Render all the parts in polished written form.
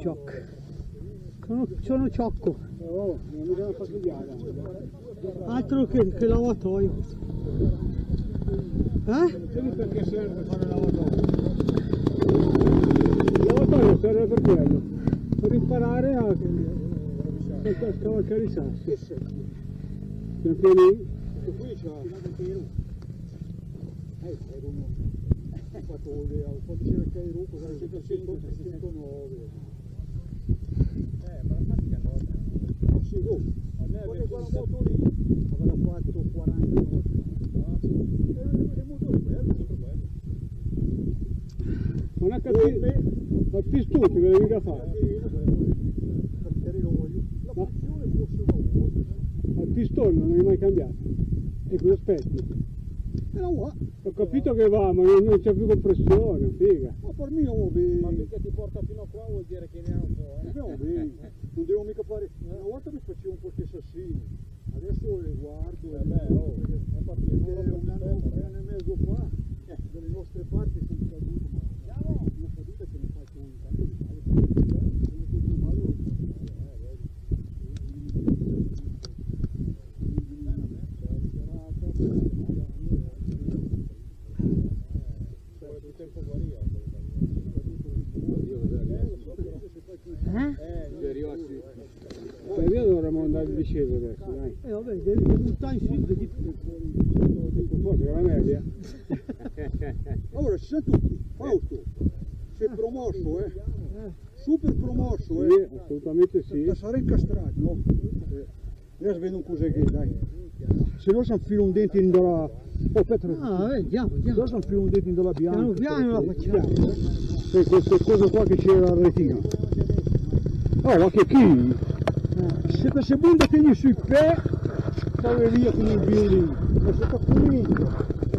Cioc. Sono ciocco. Oh, non mi devo fastidiare. Altro che lavatoio. Vedi perché serve fare lavatoio? Il lavatoio serve per quello, per imparare a scavalcare i sassi. Pian pianino. Qui c'ha. Ho fatto un po' di cercare cosa era 109. Ma la pratica no. Sì, guarda quella moto lì, avrà fatto 40 volte. Il motore quello, sempre quello. Non ha capito, ma ti stufi che devi mica fare. La pressione fosse una volta. Ma il pistone non hai mai cambiato. E cosa aspetti? Ho capito che va, ma non c'è più compressione, figa. Ma per me non va bene. Ma finché ti porta fino a qua vuol dire che ne ha un po', Va bene, non devo mica fare. Una volta mi facevo un po' che assassini, adesso le guardo. È un anno e mezzo fa, dalle nostre parti sono caduto, ma una caduta che mi faccio un tanto di male. Sono tutto male, io dovremmo andare in discesa adesso, dai. Vabbè, devi buttare in su, vedi. Forse la media. Allora, ci sono tutti. Fausto, sei promosso, super promosso, Sì, assolutamente sì. Sarà incastrato, no? Adesso vedo un cos'è che, dai. Se no si infila un dente in dalla... Oh, aspetta. Vediamo. Se no si infila un dente in dalla bianca. Piano piano la facciamo. Queste cose qua che c'era la retina. Oh, ma che chi? Se per seconda tieni sui pè, stai via con il violino. Ma se sta finito.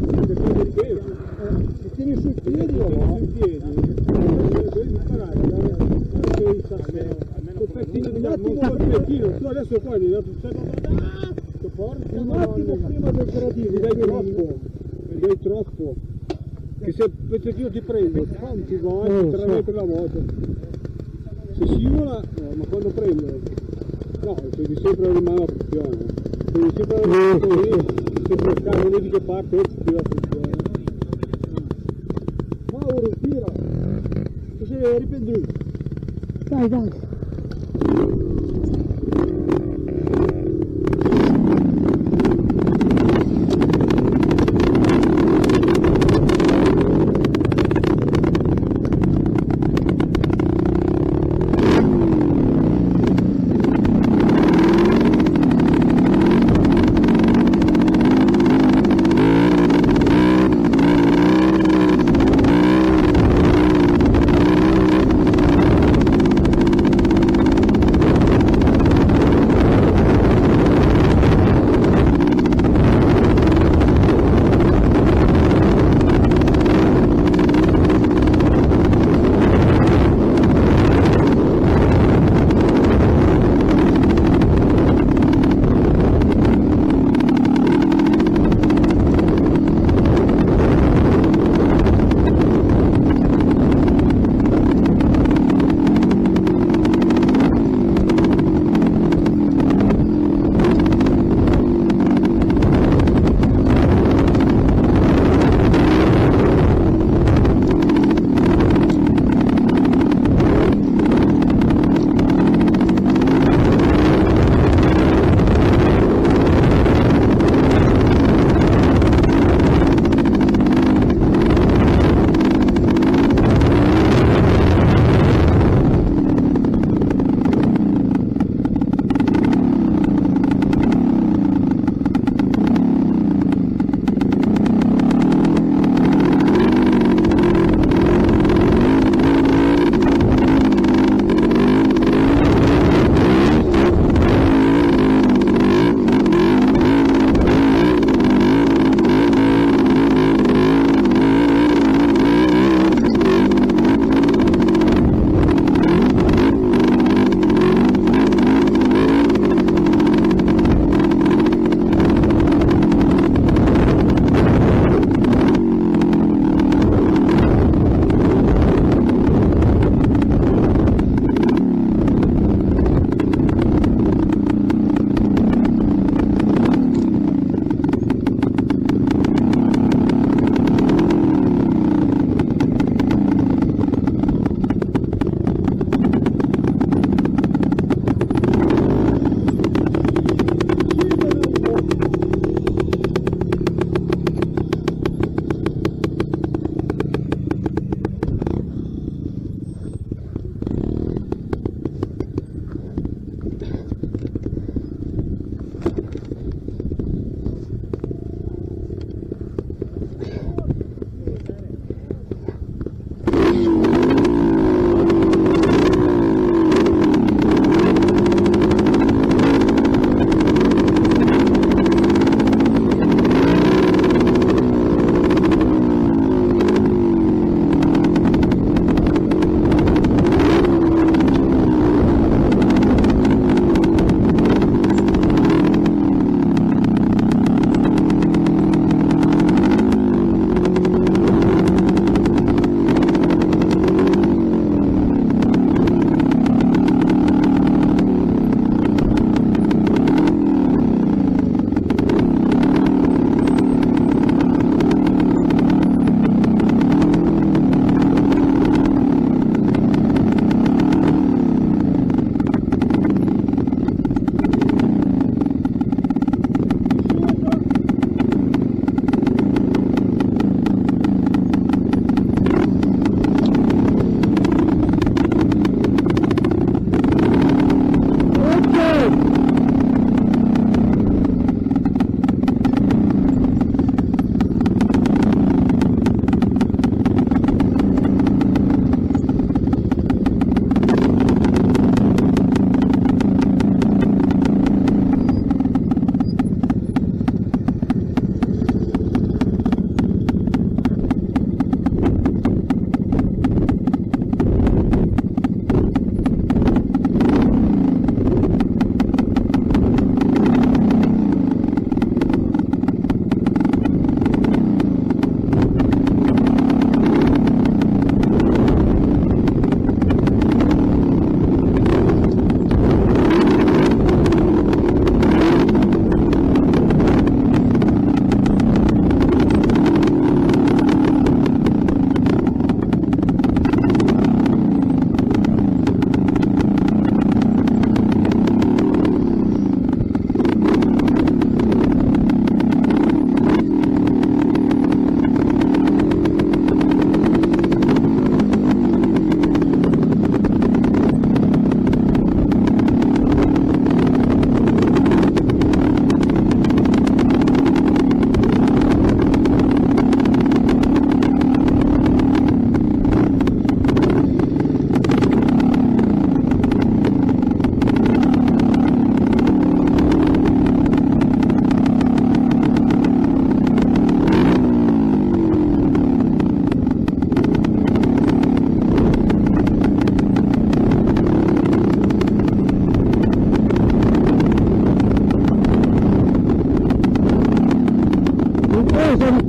Se tieni sui piedi, va sui piedi. Devi imparare a dare il sassello. Un pettino di tu adesso qua gli hai dato un un attimo prima del gradino, mi dai troppo. Che se il pezzettino ti prendo, ti va avanti 3 metri la moto. Se scivola, no, ma quando prendo? No, devi sempre rimanere a pressione. Devi sempre avere sempre il carro, vedi che parte e ti tira la pressione. Mauro, tira! Che sei ripenduto. Dai.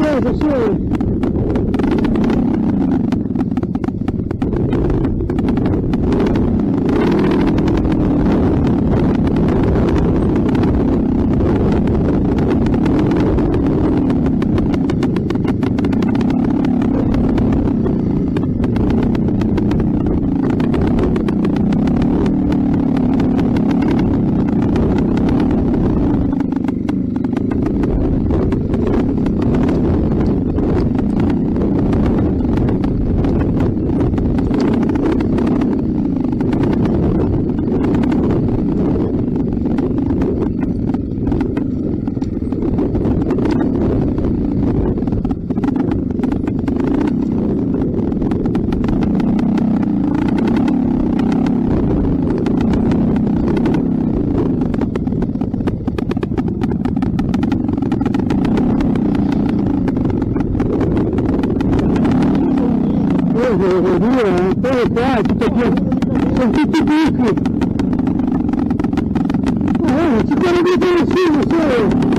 cosa solo. Poi qua, tutto qui, sono tutti buchi. Ci sono dietro nessuno solo.